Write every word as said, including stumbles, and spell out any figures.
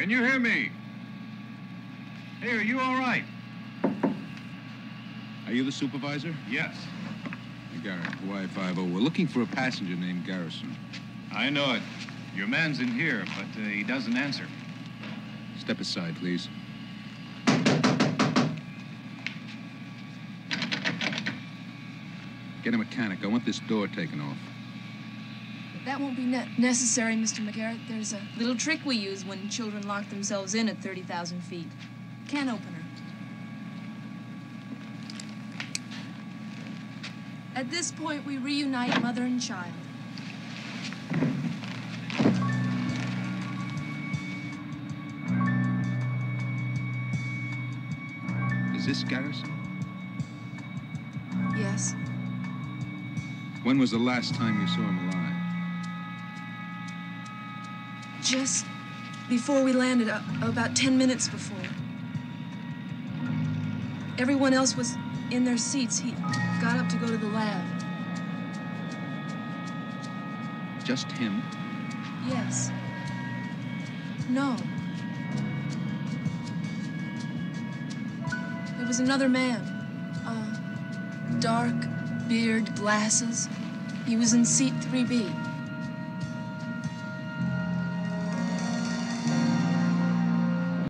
Can you hear me? Hey, are you all right? Are you the supervisor? Yes. Hey, Garrett, Hawaii five oh. We're looking for a passenger named Garrison. I know it. Your man's in here, but uh, he doesn't answer. Step aside, please. Get a mechanic. I want this door taken off. That won't be ne necessary, Mister McGarrett. There's a little trick we use when children lock themselves in at thirty thousand feet. Can opener. At this point, we reunite mother and child. Is this Garrison? Yes. When was the last time you saw him alive? Just before we landed, uh, about ten minutes before. Everyone else was in their seats. He got up to go to the lab. Just him? Yes. No. There was another man. Uh, dark, beard, glasses. He was in seat three B.